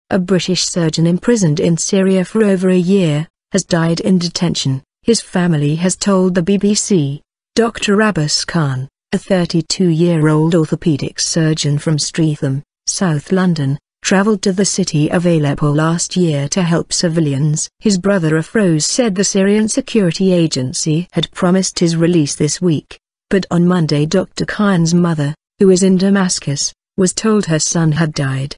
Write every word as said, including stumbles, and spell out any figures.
a British surgeon imprisoned in Syria for over a year, has died in detention, his family has told the B B C. Doctor Abbas Khan, a thirty-two-year-old orthopaedic surgeon from Streatham, South London, travelled to the city of Aleppo last year to help civilians. His brother Afroze said the Syrian security agency had promised his release this week, but on Monday Doctor Khan's mother, who is in Damascus, was told her son had died.